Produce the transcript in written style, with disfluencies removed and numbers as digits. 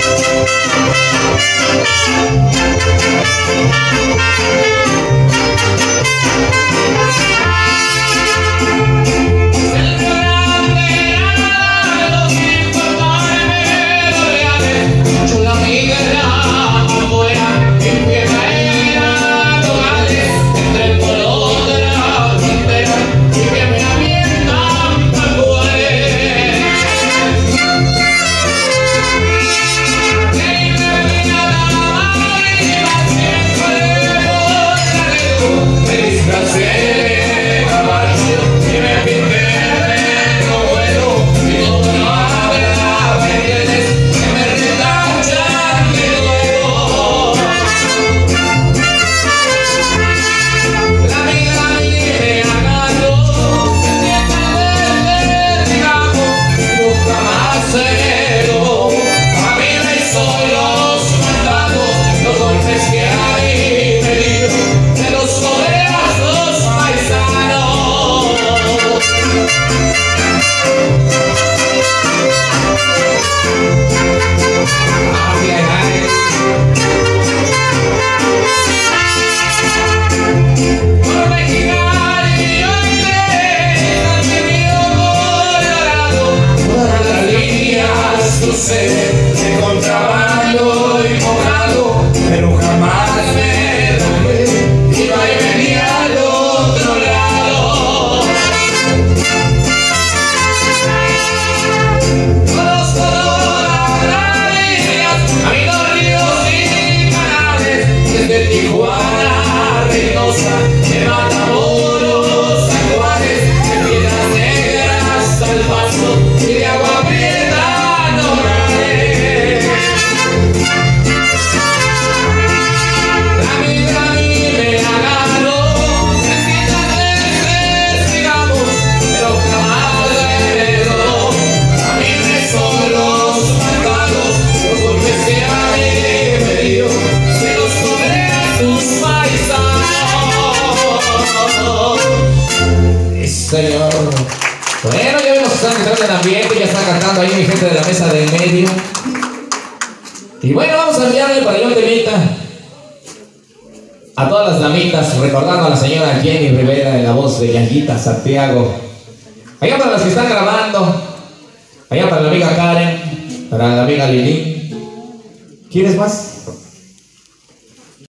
Señor. Bueno, ya vemos que están entrando en ambiente, ya está cantando ahí mi gente de la mesa del medio. Y bueno, vamos a enviarle para yo temita a todas las damitas, recordando a la señora Jenny Rivera en la voz de Yanguita Santiago. Allá para las que están grabando, allá para la amiga Karen, para la amiga Lili. ¿Quieres más?